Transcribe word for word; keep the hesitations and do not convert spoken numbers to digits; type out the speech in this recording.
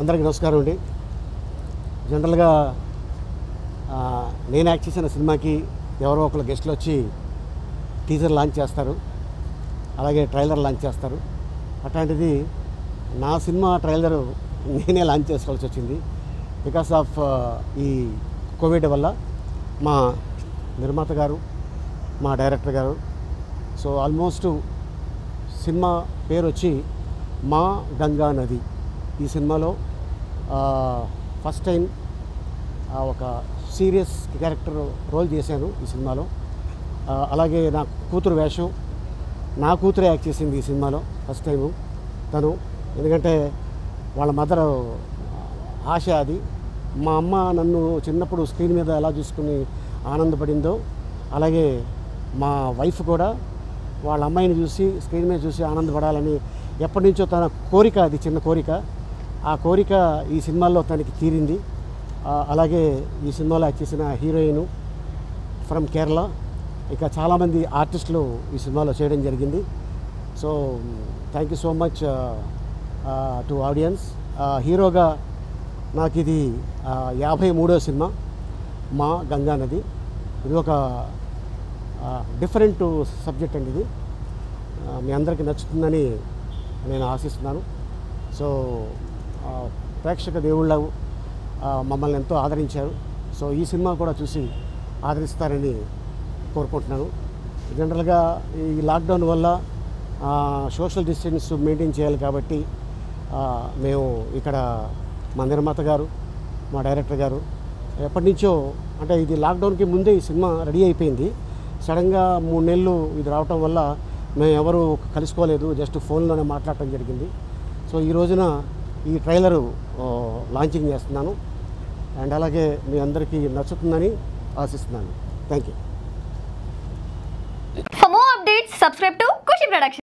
అందరికీ నమస్కారం అండి. జనరల్గా నేను యాక్ట్ చేసిన సినిమాకి ఎవరో ఒకరు గెస్ట్లు వచ్చి టీజర్ లాంచ్ చేస్తారు, అలాగే ట్రైలర్ లాంచ్ చేస్తారు. అట్లాంటిది నా సినిమా ట్రైలర్ నేనే లాంచ్ చేసుకోవాల్సి వచ్చింది బికాస్ ఆఫ్ ఈ కోవిడ్ వల్ల. మా నిర్మాత గారు, మా డైరెక్టర్ గారు, సో ఆల్మోస్ట్ సినిమా పేరు వచ్చి మా గంగా నది. ఈ సినిమాలో ఫస్ట్ టైం ఒక సీరియస్ క్యారెక్టర్ రోల్ చేశాను ఈ సినిమాలో. అలాగే నా కూతురు వేషం, నా కూతురే యాక్ట్ చేసింది ఈ సినిమాలో ఫస్ట్ టైము తను. ఎందుకంటే వాళ్ళ మదర్ ఆశ అది. మా అమ్మ నన్ను చిన్నప్పుడు స్క్రీన్ మీద ఎలా చూసుకుని ఆనందపడిందో, అలాగే మా వైఫ్ కూడా వాళ్ళ అమ్మాయిని చూసి స్క్రీన్ మీద చూసి ఆనందపడాలని ఎప్పటి నుంచో తన కోరిక, అది చిన్న కోరిక. ఆ కోరిక ఈ సినిమాల్లో తనకి తీరింది. అలాగే ఈ సినిమాలో యాక్ట్ చేసిన హీరోయిన్ ఫ్రమ్ కేరళ, ఇక చాలామంది ఆర్టిస్టులు ఈ సినిమాలో చేయడం జరిగింది. So thank you so much to audience. హీరోగా నాకు ఇది యాభై మూడో సినిమా మా గంగా నది. ఇది ఒక డిఫరెంట్ సబ్జెక్ట్ అండి. ఇది మీ అందరికీ నచ్చుతుందని నేను ఆశిస్తున్నాను. సో ప్రేక్షక దేవుళ్ళ మమ్మల్ని ఎంతో ఆదరించారు. సో ఈ సినిమా కూడా చూసి ఆదరిస్తారని కోరుకుంటున్నాను. జనరల్గా ఈ లాక్డౌన్ వల్ల సోషల్ డిస్టెన్స్ మెయింటైన్ చేయాలి కాబట్టి మేము ఇక్కడ మా నిర్మాత గారు, మా డైరెక్టర్ గారు ఎప్పటి నుంచో, అంటే ఇది లాక్డౌన్కి ముందే ఈ సినిమా రెడీ అయిపోయింది. సడన్గా మూడు నెలలు ఇది రావటం వల్ల మేము ఎవరు కలుసుకోలేదు, జస్ట్ ఫోన్లోనే మాట్లాడటం జరిగింది. సో ఈ రోజున ఈ ట్రైలరు లాంచింగ్ చేస్తున్నాను. అండ్ అలాగే మీ అందరికీ నచ్చుతుందని ఆశిస్తున్నాను. Thank you. For more updates, subscribe to Kushi Productions.